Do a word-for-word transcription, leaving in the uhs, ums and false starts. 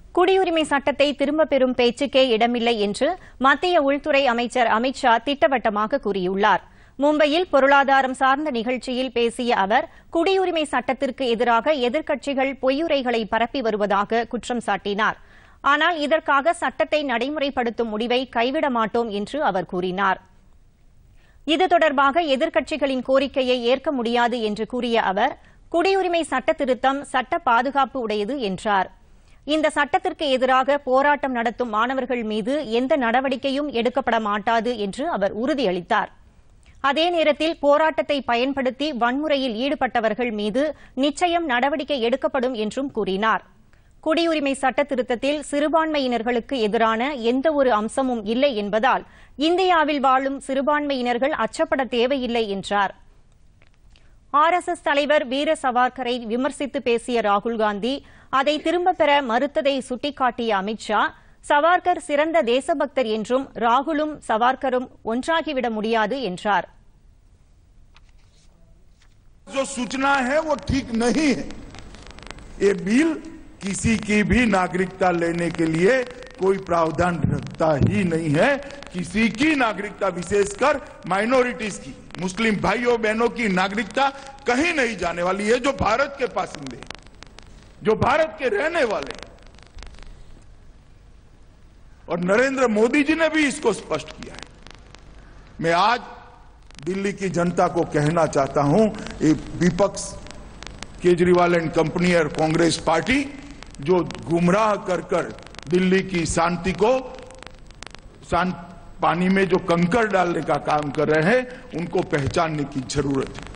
குடியுரிமை சட்டத்தை திரும்பப் பெறும் பேச்சுக்கே இடமில்லை என்று மத்திய உள்துறை அமைச்சர் அமித் ஷா திட்டவட்டமாக கூறியுள்ளார். மும்பையில் பொருளாதாரம் சார்ந்த நிகழ்ச்சியில் பேசிய அவர், குடியுரிமை சட்டத்திற்கு எதிராக எதிர்க்கட்சிகள் பொய்யுரைகளை பரப்பி வருவதாக குற்றம் சாட்டினார். ஆனால் இதற்காக சட்டத்தை நடைமுறைப்படுத்தும் முடிவை கைவிட மாட்டோம் என்று அவர் கூறினார். இது தொடர்பாக எதிர்க்கட்சிகளின் கோரிக்கையை ஏற்க முடியாது என்று கூறிய அவர், குடியுரிமை சட்ட திருத்தம் சட்ட பாதுகாப்பு உடையது என்றார். இந்த சட்டத்திற்கு எதிராக போராட்டம் நடத்தும் மாணவர்கள் மீது எந்த நடவடிக்கையும் எடுக்கப்பட மாட்டாது என்று அவர் உறுதியளித்தார். அதே நேரத்தில் போராட்டத்தை பயன்படுத்தி வன்முறையில் ஈடுபட்டவர்கள் மீது நிச்சயம் நடவடிக்கை எடுக்கப்படும் என்றும் கூறினார். குடியுரிமை சட்ட திருத்தத்தில் சிறுபான்மையினர்களுக்கு எதிரான எந்தவொரு அம்சமும் இல்லை என்பதால் இந்தியாவில் வாழும் சிறுபான்மையினர்கள் அச்சப்பட தேவையில்லை என்றார். ஆர் எஸ் எஸ் தலைவர் வீர சவார்கரை விமர்சித்து பேசிய ராகுல்காந்தி அதை திரும்பப் பெற மறுத்ததை சுட்டிக்காட்டிய அமித் ஷா, சவார்கர் சிறந்த தேசபக்தர் என்றும் ராகுலும் சவார்கரும் ஒன்றாகிவிட முடியாது என்றார். जो सूचना है वो ठीक नहीं है। ये बिल किसी की भी नागरिकता लेने के लिए कोई प्रावधान रखता ही नहीं है। किसी की नागरिकता, विशेषकर माइनॉरिटीज की, मुस्लिम भाइयों बहनों की नागरिकता कहीं नहीं जाने वाली है। जो भारत के बासिंदे, जो भारत के रहने वाले, और नरेंद्र मोदी जी ने भी इसको स्पष्ट किया है। मैं आज दिल्ली की जनता को कहना चाहता हूं, ये विपक्ष केजरीवाल एंड कंपनी और कांग्रेस पार्टी जो गुमराह कर कर दिल्ली की शांति को शांत पानी में जो कंकर डालने का काम कर रहे हैं, उनको पहचानने की जरूरत है।